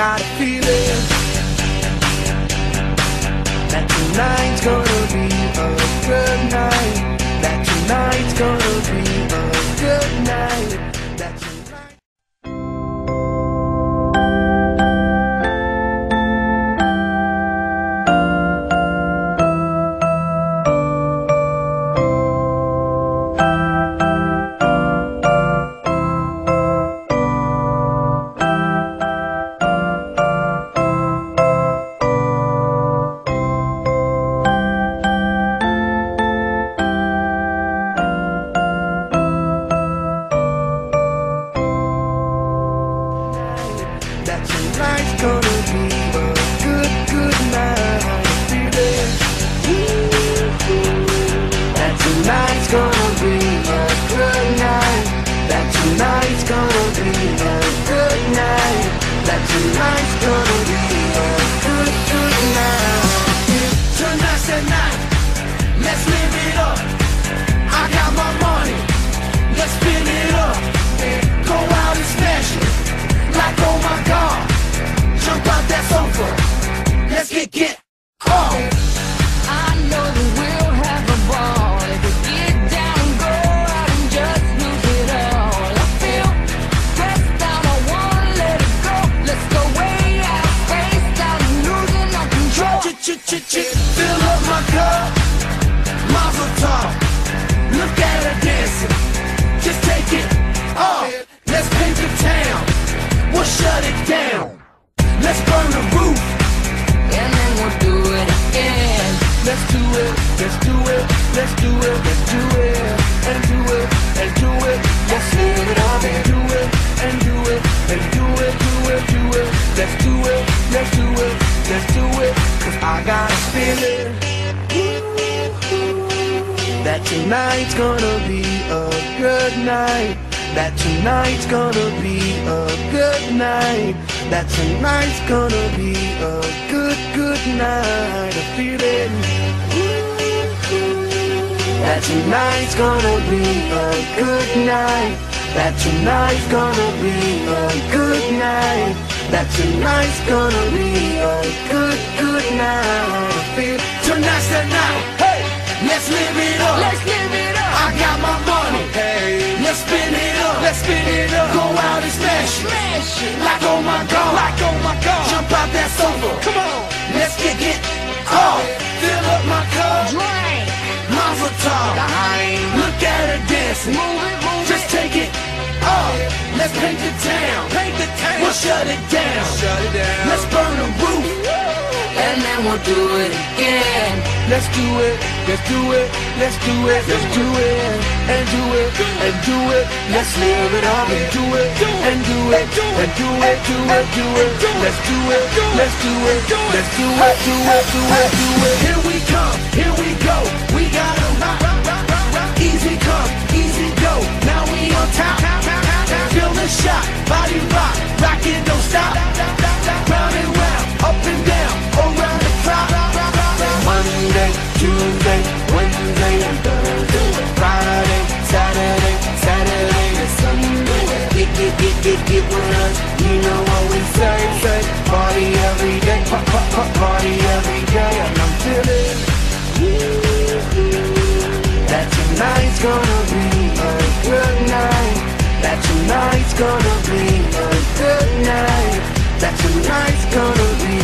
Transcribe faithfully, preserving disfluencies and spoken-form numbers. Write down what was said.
got a feeling that tonight's gonna be a good night. That tonight's gonna be a good night. That tonight. That tonight's gonna be a good, good night. Feeling that tonight's gonna be a good night. That tonight's gonna be a good night. That tonight's gonna be a good, good night. Tonight's the night. Let's live it up. I got my money. Let's spin it up. Go out and smash it. Like, oh my God, jump out that sofa. Let's get, get off. I know that we'll have a ball if we get down and go out and just lose it all. I feel stressed out, I wanna let it go. Let's go way out, spaced out and losing our control. Ch-ch-ch-ch, fill up my cup, mazel tov. Look at her dancing, just take it off. Let's paint the town. We'll shut it down. Let's burn the roof, and then we'll do it again. let's do it, let's do it, let's do it, let's do it, and do it, and do it. Let's live it up and do it, and do it, and do it, do it, do it. Let's do it, let's do it, let's do it. Cause I got a feeling that tonight's gonna be a good night. That tonight's gonna be a good night. That tonight's gonna be a good, good night. A feeling that tonight's gonna be a good night. That tonight's gonna be a good night. That tonight's gonna be a good, good night. I feel tonight's the night. Hey, let's live it up. Let's live it up. I got my money. Hey, let's spin it up. Let's spin it up. Go out and smash it. Smash it. Like oh my God. Like oh my God. Jump out that sofa. Come on. Let's kick it off. Fill up my cup. Drink. Mazel tov. Look at her dancing. Move it, move Just it. take it off. Let's paint the town. Paint the town. We'll shut it down. Shut it down. Let's burn the roof. And then we'll do it again. Let's do it, let's do it, let's do it, let's do it, and do it, and do it. Let's live it up and do it, and do it, and do it, do it, do it. Let's do it, let's do it, let's do it, do it, do it, do it. Here we come, here we go. We gotta rock, rock, rock, rock, rock. Easy come, easy go. Now we on top. Feel the shot, body rock, rock it, don't stop. Round and round, up and down, around the clock. Monday, Tuesday, Wednesday, and Thursday, Friday, Saturday, Saturday, and Sunday. Get, get, get, get, get with us. You know what we say, say. Party every day, pop, pop, pop, party every day. And I'm feeling that tonight's gonna be a good night. That tonight's gonna be a good night. That tonight's gonna be